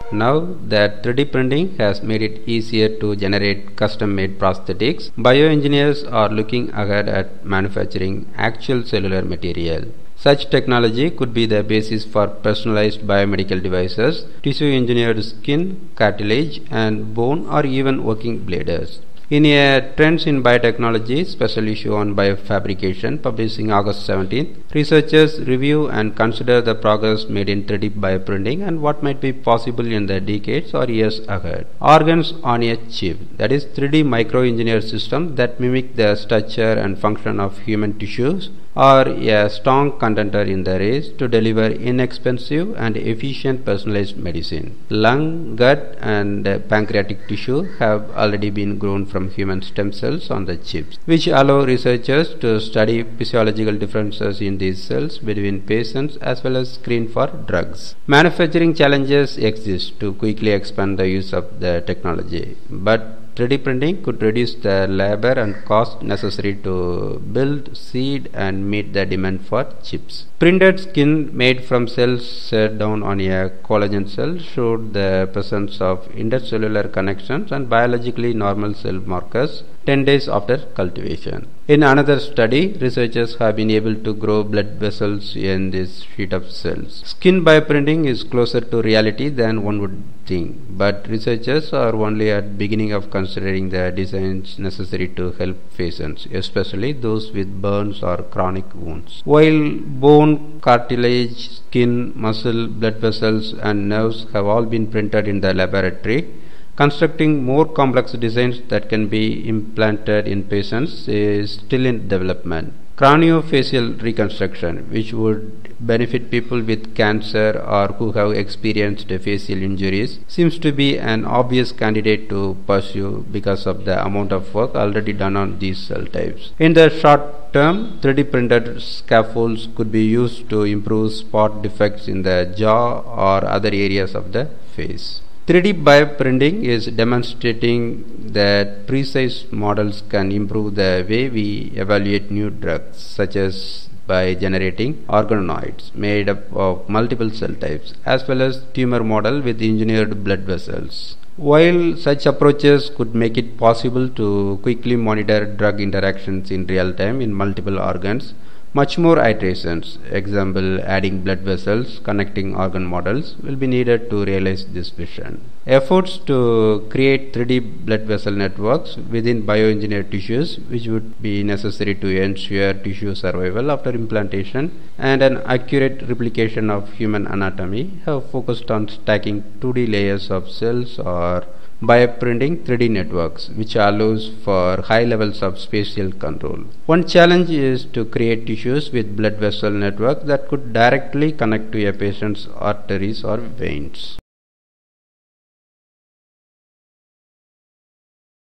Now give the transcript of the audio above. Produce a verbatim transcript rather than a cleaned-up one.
Now that three D printing has made it easier to generate custom-made prosthetics, bioengineers are looking ahead at manufacturing actual cellular material. Such technology could be the basis for personalized biomedical devices, tissue-engineered skin, cartilage, and bone, or even working bladders. In a Trends in Biotechnology special issue on biofabrication published on August seventeenth, researchers review and consider the progress made in three D bioprinting and what might be possible in the decades or years ahead. Organs on a chip, that is three D microengineered system that mimic the structure and function of human tissues, are a strong contender in the race to deliver inexpensive and efficient personalized medicine. Lung, gut, and pancreatic tissue have already been grown from human stem cells on the chips, which allow researchers to study physiological differences in these cells between patients as well as screen for drugs. Manufacturing challenges exist to quickly expand the use of the technology, but three D printing could reduce the labor and cost necessary to build, seed, and meet the demand for chips. Printed skin made from cells set down on a collagen cell showed the presence of intercellular connections and biologically normal cell markers ten days after cultivation. In another study, researchers have been able to grow blood vessels in this sheet of cells. Skin bioprinting is closer to reality than one would think, but researchers are only at beginning of considering the designs necessary to help patients, especially those with burns or chronic wounds. While bone, cartilage, skin, muscle, blood vessels, and nerves have all been printed in the laboratory, constructing more complex designs that can be implanted in patients is still in development. Craniofacial reconstruction, which would benefit people with cancer or who have experienced facial injuries, seems to be an obvious candidate to pursue because of the amount of work already done on these cell types. In the short term, three D printed scaffolds could be used to improve spot defects in the jaw or other areas of the face. three D bioprinting is demonstrating that precise models can improve the way we evaluate new drugs, such as by generating organoids made up of multiple cell types, as well as tumor model with engineered blood vessels. While such approaches could make it possible to quickly monitor drug interactions in real time in multiple organs, much more iterations, example adding blood vessels, connecting organ models, will be needed to realize this vision. Efforts to create three D blood vessel networks within bioengineered tissues, which would be necessary to ensure tissue survival after implantation and an accurate replication of human anatomy, have focused on stacking two D layers of cells or bioprinting three D networks, which allows for high levels of spatial control. One challenge is to create tissues with blood vessel networks that could directly connect to a patient's arteries or veins.